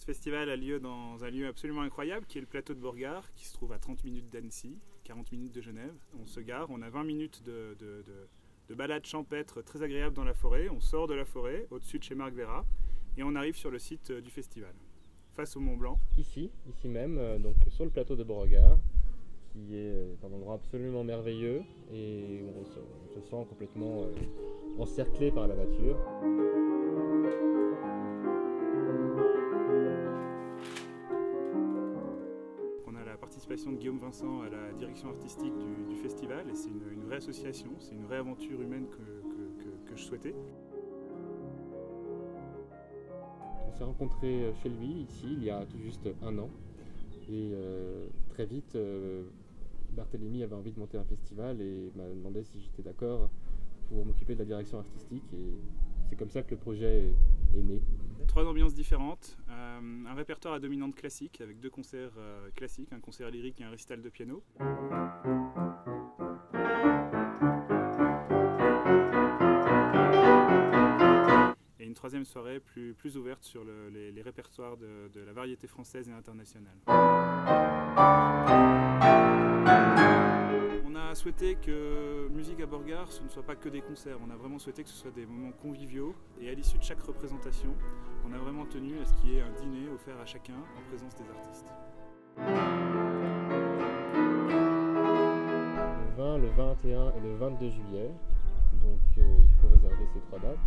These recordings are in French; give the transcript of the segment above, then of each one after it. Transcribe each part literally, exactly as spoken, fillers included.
Ce festival a lieu dans un lieu absolument incroyable qui est le plateau de Borgard, qui se trouve à trente minutes d'Annecy, quarante minutes de Genève. On se gare, on a vingt minutes de, de, de, de balade champêtre très agréable dans la forêt. On sort de la forêt, au-dessus de chez Marc Vera, et on arrive sur le site du festival, face au Mont Blanc. Ici, ici même, euh, donc sur le plateau de Beauregard, qui est un endroit absolument merveilleux et où on se, on se sent complètement euh, encerclé par la nature. On a la participation de Guillaume Vincent à la direction artistique du, du festival, et c'est une, une vraie association, c'est une vraie aventure humaine que, que, que, que je souhaitais. On s'est rencontrés chez lui, ici, il y a tout juste un an. Et euh, très vite, euh, Barthélemy avait envie de monter un festival et m'a demandé si j'étais d'accord pour m'occuper de la direction artistique. Et c'est comme ça que le projet est, est né. Trois ambiances différentes, euh, un répertoire à dominante classique avec deux concerts euh, classiques, un concert lyrique et un récital de piano. Et une troisième soirée plus, plus ouverte sur le, les, les répertoires de, de la variété française et internationale. On a souhaité que Musique à Borgard, ce ne soit pas que des concerts, on a vraiment souhaité que ce soit des moments conviviaux, et à l'issue de chaque représentation, on a vraiment tenu à ce qu'il y ait un dîner offert à chacun en présence des artistes. Le vingt, le vingt et un et le vingt-deux juillet, donc euh, il faut réserver ces trois dates.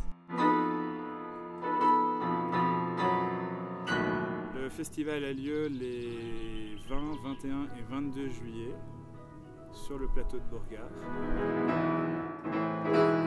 Le festival a lieu les vingt, vingt et un et vingt-deux juillet sur le plateau de Borgard.